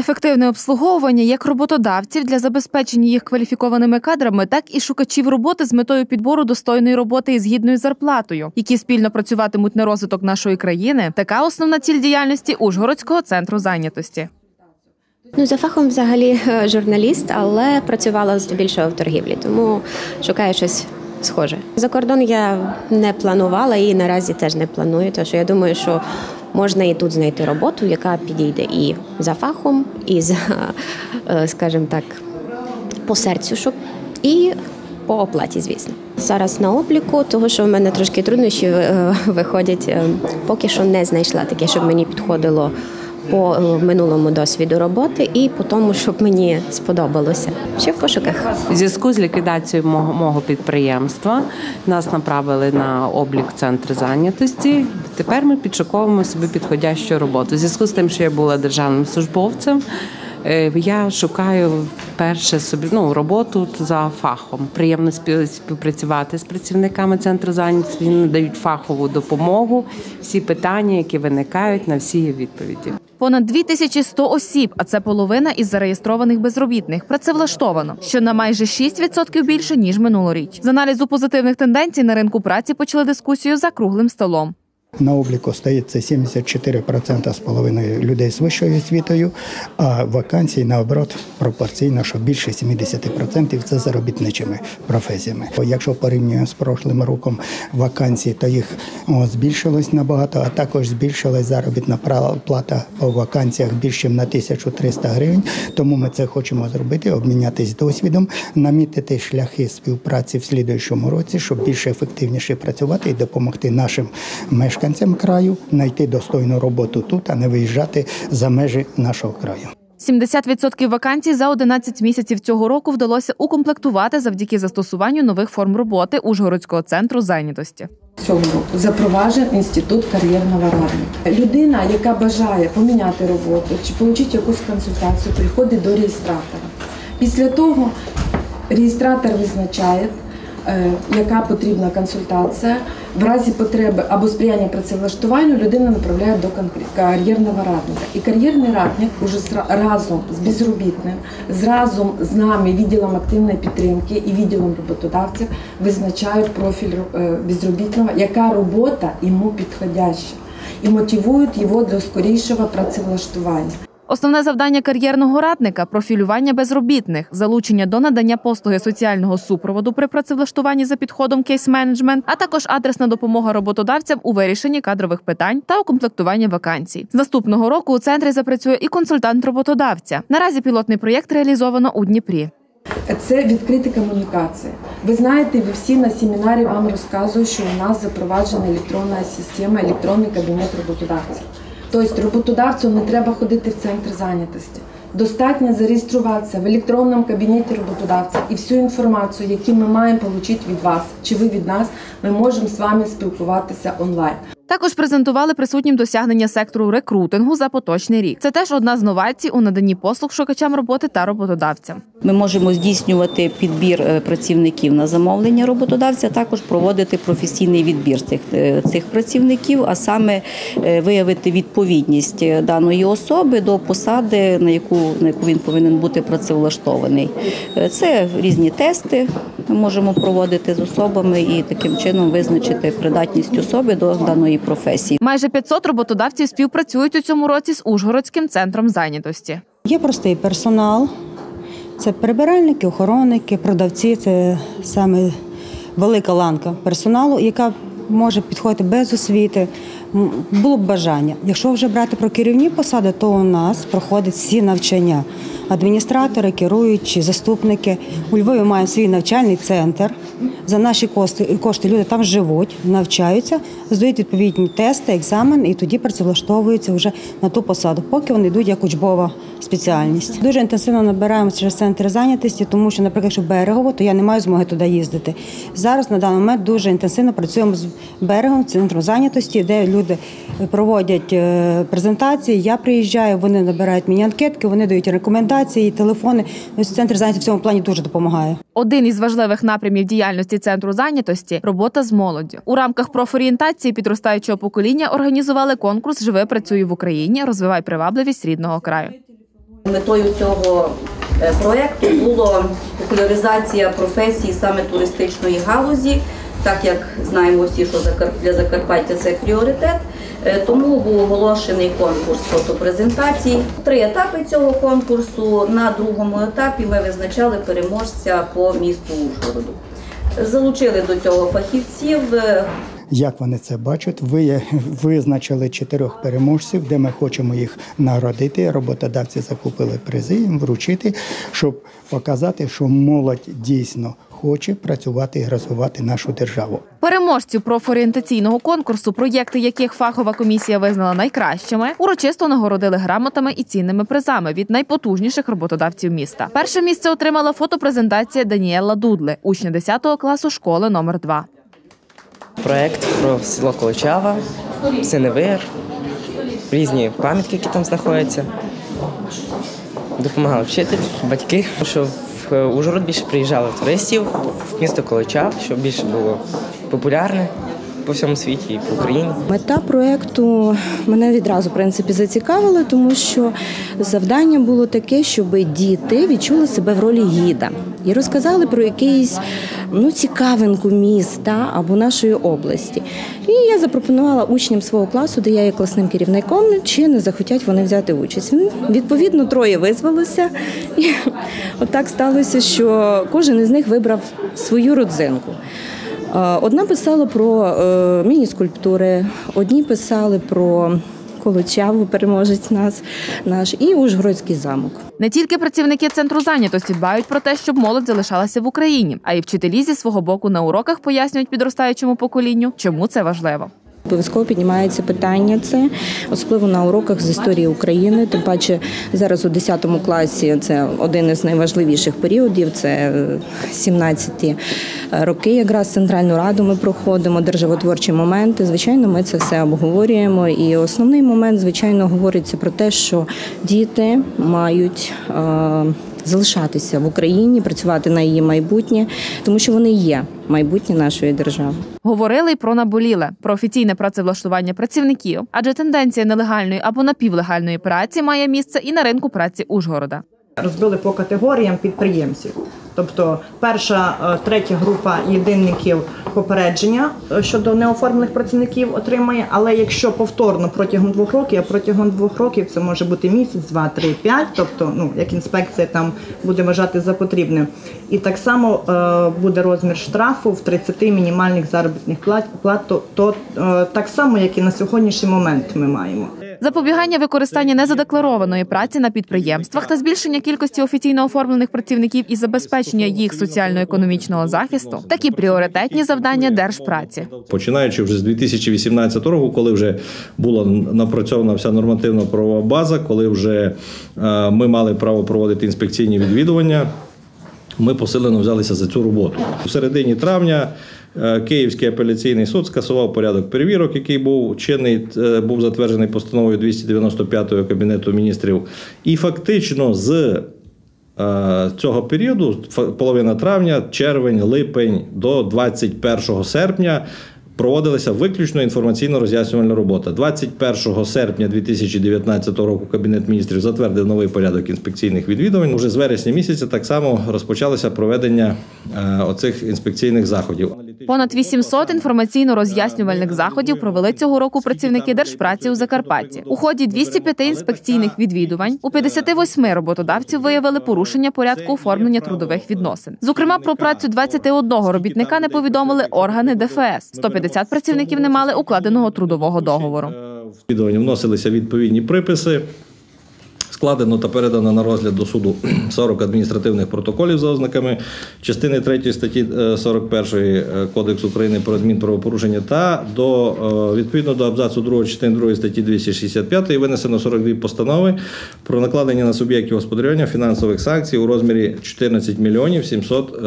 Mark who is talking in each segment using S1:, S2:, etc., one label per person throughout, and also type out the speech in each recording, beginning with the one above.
S1: Ефективне обслуговування як роботодавців для забезпечення їх кваліфікованими кадрами, так і шукачів роботи з метою підбору достойної роботи із гідною зарплатою, які спільно працюватимуть на розвиток нашої країни – така основна ціль діяльності Ужгородського центру зайнятості.
S2: За фахом взагалі журналіст, але працювала здебільшого в торгівлі, тому шукаю щось схоже. За кордон я не планувала і наразі теж не планую, тому що я думаю, що можна і тут знайти роботу, яка підійде і за фахом, і за, скажімо так, по серцю, і по оплаті, звісно. Зараз на обліку, того, що в мене трошки труднощі виходять, поки що не знайшла таке, щоб мені підходило по минулому досвіду роботи і по тому, щоб мені сподобалося. Ще в пошуках.
S3: У зв'язку з ліквідацією мого підприємства нас направили на облік в центр зайнятості. Тепер ми підшуковуємо собі підходящу роботу. У зв'язку з тим, що я була державним службовцем, я шукаю перше собі роботу за фахом. Приємно співпрацювати з працівниками центру зайнятості, вони надають фахову допомогу, всі питання, які виникають, на всі є відповіді.
S1: Понад 2100 осіб, а це половина із зареєстрованих безробітних, працевлаштовано, що на майже 6% більше, ніж минулоріч. З аналізу позитивних тенденцій на ринку праці почали дискусію за круглим столом.
S4: На обліку стоїть це 74% з половиною людей з вищою освітою, а вакансій, наоборот, пропорційно, що більше 70% – це заробітничими професіями. Якщо порівнюємо з прошлим роком вакансій, то їх збільшилось набагато, а також збільшилась заробітна плата по вакансіях більше на 1300 гривень. Тому ми це хочемо зробити, обмінятися досвідом, намітити шляхи співпраці в слідуючому році, щоб більш ефективніше працювати і допомогти нашим мешканцям краю знайти достойну роботу тут, а не виїжджати за межі нашого краю.
S1: 70% вакансій за 11 місяців цього року вдалося укомплектувати завдяки застосуванню нових форм роботи Ужгородського центру зайнятості.
S5: Цього року запроваджен інститут кар'єрного радника. Людина, яка бажає поміняти роботу чи отримати якусь консультацію, приходить до реєстратора. Після того реєстратор визначає, яка потрібна консультація. В разі потреби або сприяння працевлаштуванню людина направляє до кар'єрного радника. І кар'єрний радник уже разом з безробітним, разом з нами, відділом активної підтримки і відділом роботодавців визначають профіль безробітного, яка робота йому підходяща, і мотивують його до скорішого працевлаштування.
S1: Основне завдання кар'єрного радника – профілювання безробітних, залучення до надання послуги соціального супроводу при працевлаштуванні за підходом кейс-менеджмент, а також адресна допомога роботодавцям у вирішенні кадрових питань та укомплектуванні вакансій. З наступного року у центрі запрацює і консультант роботодавця. Наразі пілотний проєкт реалізовано у Дніпрі.
S5: Це відкриті комунікації. Ви знаєте, ви всі на семінарі вам розказують, що у нас запроваджена електронна система, електронний кабінет роботодавців. Тобто роботодавцю не треба ходити в центр зайнятості. Достатньо зареєструватися в електронному кабінеті роботодавця і всю інформацію, яку ми маємо отримати від вас, чи ви від нас, ми можемо з вами спілкуватися онлайн.
S1: Також презентували присутнім досягнення сектору рекрутингу за поточний рік. Це теж одна з новацій у наданні послуг шукачам роботи та роботодавцям.
S6: Ми можемо здійснювати підбір працівників на замовлення роботодавця, також проводити професійний відбір цих працівників, а саме виявити відповідність даної особи до посади, на яку він повинен бути працевлаштований. Це різні тести ми можемо проводити з особами і таким чином визначити придатність особи до даної професії.
S1: Майже 500 роботодавців співпрацюють у цьому році з Ужгородським центром зайнятості.
S7: Є простий персонал, це прибиральники, охоронники, продавці, це саме велика ланка персоналу, яка може підходити без освіти, було б бажання. Якщо вже брати про керівні посади, то у нас проходять всі навчання. Адміністратори, керуючі, заступники. У Львові маємо свій навчальний центр. За наші кошти люди там живуть, навчаються, здають відповідні тести, екзамен і тоді працевлаштовуються вже на ту посаду, поки вони йдуть як учбова спеціальність. Дуже інтенсивно набираємо через центр зайнятості, тому що, наприклад, якщо Берегово, то я не маю змоги туди їздити. Зараз на даний момент дуже інтенсивно працюємо з Берегом, центром зайнятості, де люди проводять презентації, я приїжджаю, вони набирають мені анкетки, вони дають рекомендації, телефони. Ось центр зайнятості в цьому плані дуже допомагає.
S1: Один із важливих напрямів діяльності центру зайнятості – робота з молоддю. У рамках профорієнтації підростаючого покоління організували конкурс «Живи, працюй в Україні. Розвивай привабливість рідного краю».
S6: Метою цього проєкту було популяризація професії саме туристичної галузі, так як знаємо всі, що для Закарпаття це пріоритет. Тому був оголошений конкурс фотопрезентацій. 3 етапи цього конкурсу. На другому етапі ми визначали переможця по місту Ужгороду. Залучили до цього фахівців.
S4: Як вони це бачать? Визначили 4 переможців, де ми хочемо їх нагородити. Роботодавці закупили призи, їм вручити, щоб показати, що молодь дійсно хоче працювати і розвивати нашу державу.
S1: Переможців профорієнтаційного конкурсу, проєкти яких фахова комісія визнала найкращими, урочисто нагородили грамотами і цінними призами від найпотужніших роботодавців міста. Перше місце отримала фотопрезентація Даніела Дудли, учня 10 класу школи номер 2.
S8: Проєкт про село Колочава, Синевир, різні пам'ятки, які там знаходяться. Допомагали вчитель, батьки, щоб в Ужгород більше приїжджали туристів, в місто Колочав, щоб більше було популярне по всьому світі і по Україні.
S9: Мета проєкту мене відразу, в принципі, зацікавила, тому що завдання було таке, щоб діти відчули себе в ролі гіда і розказали про якийсь цікавинку міста або нашої області. І я запропонувала учням свого класу, де я є класним керівником, чи не захотять вони взяти участь. Відповідно, 3 визвалося. І отак сталося, що кожен із них вибрав свою родзинку. Одна писала про міні-скульптури, одні писали про Колочаву, переможець наш, і Ужгородський замок.
S1: Не тільки працівники центру зайнятості дбають про те, щоб молодь залишалася в Україні, а й вчителі зі свого боку на уроках пояснюють підростаючому поколінню, чому це важливо.
S9: Обов'язково піднімається питання це, особливо на уроках з історії України. Тим паче зараз у 10 класі це один із найважливіших періодів, це 17-ті роки якраз Центральну Раду ми проходимо, державотворчі моменти. Звичайно, ми це все обговорюємо. І основний момент, звичайно, говориться про те, що діти мають залишатися в Україні, працювати на її майбутнє, тому що вони є майбутнє нашої держави.
S1: Говорили й про наболіле, про офіційне працевлаштування працівників, адже тенденція нелегальної або напівлегальної праці має місце і на ринку праці Ужгорода.
S10: Розбили по категоріям підприємців. Тобто перша, 3 група єдинників попередження щодо неоформлених працівників отримає, але якщо повторно протягом 2 років, а протягом 2 років це може бути місяць, 2, 3, 5, тобто як інспекція там буде вважати за потрібне. І так само буде розмір штрафу в 30 мінімальних заробітних плат, то так само, як і на сьогоднішній момент ми маємо.
S1: Запобігання використання незадекларованої праці на підприємствах та збільшення кількості офіційно оформлених працівників і забезпечення їх соціально-економічного захисту – такі пріоритетні завдання Держпраці.
S11: Починаючи вже з 2018 року, коли вже була напрацьована вся нормативно-правова база, коли вже ми мали право проводити інспекційні відвідування, ми посилено взялися за цю роботу. У середині травня Київський апеляційний суд скасував порядок перевірок, який був затверджений постановою 295 Кабінету міністрів. І фактично з цього періоду, половина травня, червень, липень до 21 серпня, проводилася виключно інформаційно-роз'яснювальна робота. 21 серпня 2019 року Кабінет міністрів затвердив новий порядок інспекційних відвідувань. Уже з вересня місяця так само розпочалося проведення оцих інспекційних заходів.
S1: Понад 800 інформаційно-роз'яснювальних заходів провели цього року працівники Держпраці у Закарпатті. У ході 205 інспекційних відвідувань у 58 роботодавців виявили порушення порядку оформлення трудових відносин. Зокрема, про працю 21 робітника не повідомили органи ДФС. 150 працівників не мали укладеного трудового договору.
S11: В відвідування вносилися відповідні приписи. Складено та передано на розгляд до суду 40 адміністративних протоколів за ознаками частини 3 статті 41 Кодексу України про адмінправопорушення та відповідно до абзацу 2 частини 2 статті 265 винесено 42 постанови про накладення на суб'єктів господарювання фінансових санкцій у розмірі 14 мільйонів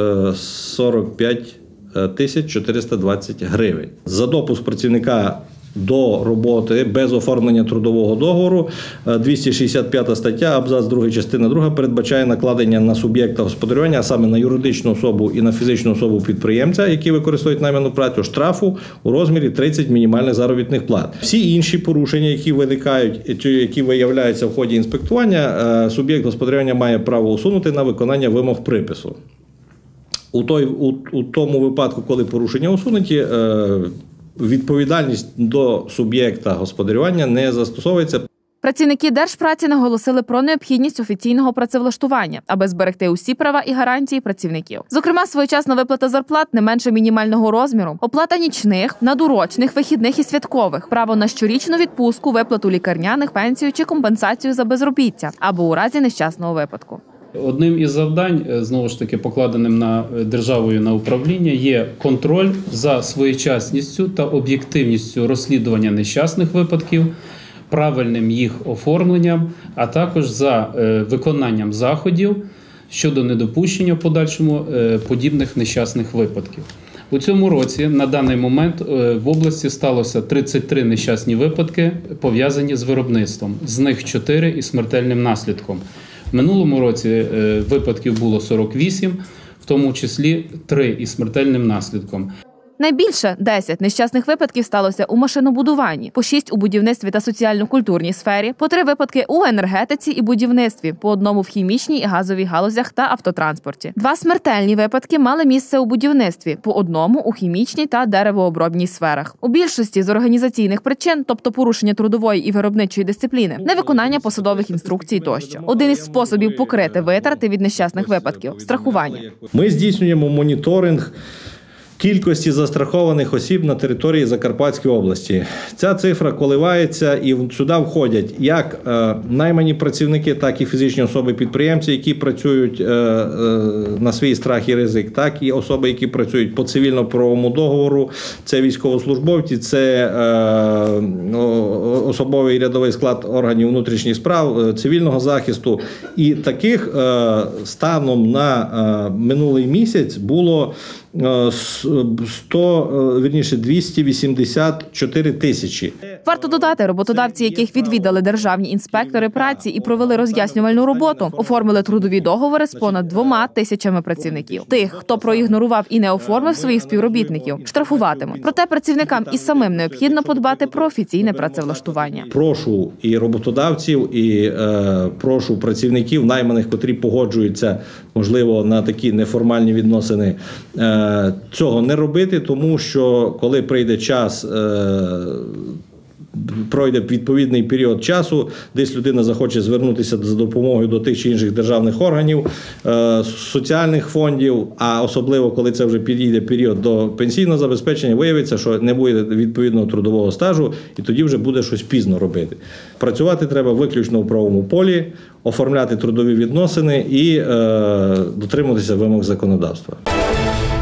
S11: 745 тисяч 420 гривень. За допуск працівника до роботи без оформлення трудового договору. 265 стаття, абзац 2, частина 2 передбачає накладення на суб'єкта господарювання, а саме на юридичну особу і на фізичну особу підприємця, які використовують найману працю, штрафу у розмірі 30 мінімальних заробітних плат. Всі інші порушення, які виникають, які виявляються в ході інспектування, суб'єкт господарювання має право усунути на виконання вимог припису. У тому випадку, коли порушення усунуті, відповідальність до суб'єкта господарювання не застосовується.
S1: Працівники Держпраці наголосили про необхідність офіційного працевлаштування, аби зберегти усі права і гарантії працівників. Зокрема, своєчасна виплата зарплат не менше мінімального розміру, оплата нічних, надурочних, вихідних і святкових, право на щорічну відпустку, виплату лікарняних, пенсію чи компенсацію за безробіття або у разі нещасного випадку.
S12: Одним із завдань, знову ж таки, покладеним на державою на управління, є контроль за своєчасністю та об'єктивністю розслідування нещасних випадків, правильним їх оформленням, а також за виконанням заходів щодо недопущення в подальшому подібних нещасних випадків. У цьому році на даний момент в області сталося 33 нещасні випадки, пов'язані з виробництвом, з них 4 із смертельним наслідком. В минулому році випадків було 48, в тому числі 3 із смертельним наслідком.
S1: Найбільше 10 нещасних випадків сталося у машинобудуванні, по 6 у будівництві та соціально-культурній сфері, по 3 випадки у енергетиці і будівництві, по 1 в хімічній і газовій галузях та автотранспорті. 2 смертельні випадки мали місце у будівництві, по 1 у хімічній та деревообробній сферах. У більшості з організаційних причин, тобто порушення трудової і виробничої дисципліни, невиконання посадових інструкцій тощо. Один із способів покрити витрати від нещасних випадків – страхування.
S11: Ми здійснюємо моніторинг кількості застрахованих осіб на території Закарпатської області. Ця цифра коливається, і сюди входять як наймані працівники, так і фізичні особи-підприємці, які працюють на свій страх і ризик, так і особи, які працюють по цивільно-правовому договору, це військовослужбовці, це особовий рядовий склад органів внутрішніх справ, цивільного захисту. І таких станом на минулий місяць було 284 тисячі.
S1: Варто додати, роботодавці, яких відвідали державні інспектори праці і провели роз'яснювальну роботу, оформили трудові договори з понад 2 тисячами працівників. Тих, хто проігнорував і не оформив своїх співробітників, штрафуватимуть. Проте працівникам і самим необхідно подбати про офіційне працевлаштування. Прошу
S11: і роботодавців, і прошу працівників, найманих, котрі погоджуються, можливо, на такі неформальні відносини, цього не робити, тому що коли прийде час, пройде відповідний період часу, десь людина захоче звернутися за допомогою до тих чи інших державних органів, соціальних фондів, а особливо, коли це вже підійде період до пенсійного забезпечення, виявиться, що не буде відповідного трудового стажу, і тоді вже буде щось пізно робити. Працювати треба виключно у правовому полі, оформляти трудові відносини і дотримуватися вимог законодавства.